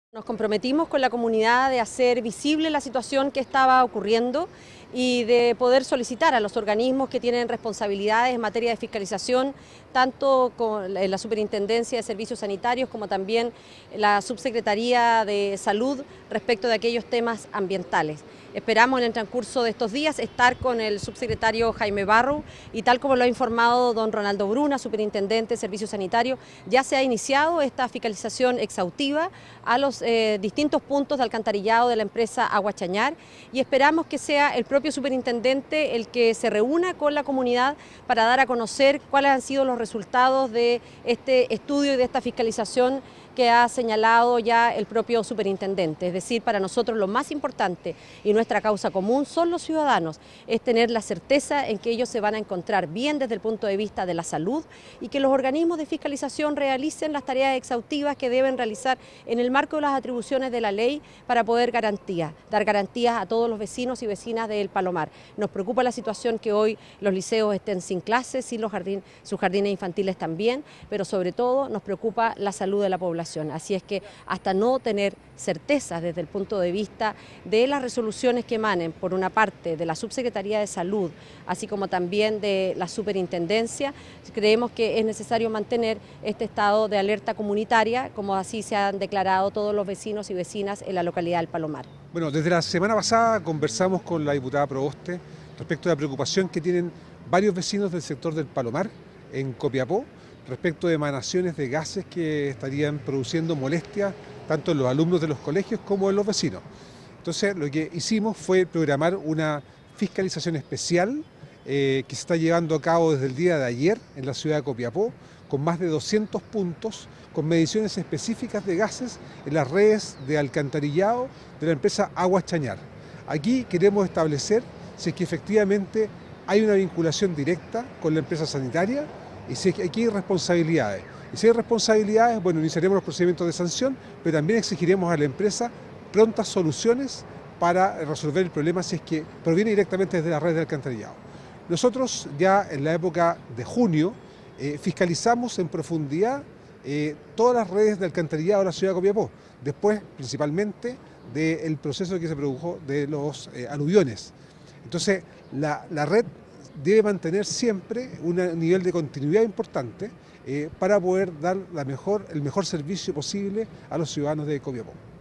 Nos comprometimos con la comunidad de hacer visible la situación que estaba ocurriendo y de poder solicitar a los organismos que tienen responsabilidades en materia de fiscalización, tanto con la Superintendencia de Servicios Sanitarios como también la Subsecretaría de Salud respecto de aquellos temas ambientales. Esperamos en el transcurso de estos días estar con el subsecretario Jaime Barrow y tal como lo ha informado don Ronaldo Bruna, Superintendente de Servicios Sanitarios, ya se ha iniciado esta fiscalización exhaustiva a los distintos puntos de alcantarillado de la empresa Agua Chañar y esperamos que sea el propio superintendente el que se reúna con la comunidad para dar a conocer cuáles han sido los resultados de este estudio y de esta fiscalización que ha señalado ya el propio superintendente. Es decir, para nosotros lo más importante y nuestra causa común son los ciudadanos, es tener la certeza en que ellos se van a encontrar bien desde el punto de vista de la salud y que los organismos de fiscalización realicen las tareas exhaustivas que deben realizar en el marco de las atribuciones de la ley para poder dar garantías a todos los vecinos y vecinas del Palomar. Nos preocupa la situación que hoy los liceos estén sin clases, sin sus jardines infantiles también, pero sobre todo nos preocupa la salud de la población. Así es que hasta no tener certezas desde el punto de vista de las resoluciones que emanen, por una parte de la Subsecretaría de Salud, así como también de la Superintendencia, creemos que es necesario mantener este estado de alerta comunitaria, como así se han declarado todos los vecinos y vecinas en la localidad del Palomar. Bueno, desde la semana pasada conversamos con la diputada Proboste respecto a la preocupación que tienen varios vecinos del sector del Palomar en Copiapó respecto de emanaciones de gases que estarían produciendo molestias tanto en los alumnos de los colegios como en los vecinos. Entonces lo que hicimos fue programar una fiscalización especial que se está llevando a cabo desde el día de ayer en la ciudad de Copiapó, con más de 200 puntos, con mediciones específicas de gases en las redes de alcantarillado de la empresa Agua Chañar. Aquí queremos establecer si es que efectivamente hay una vinculación directa con la empresa sanitaria y si aquí hay responsabilidades. Y si hay responsabilidades, bueno, iniciaremos los procedimientos de sanción, pero también exigiremos a la empresa prontas soluciones para resolver el problema si es que proviene directamente desde la red de alcantarillado. Nosotros ya en la época de junio fiscalizamos en profundidad todas las redes de alcantarillado de la ciudad de Copiapó, después principalmente del proceso que se produjo de los aluviones. Entonces la red debe mantener siempre un nivel de continuidad importante para poder dar el mejor servicio posible a los ciudadanos de Copiapó.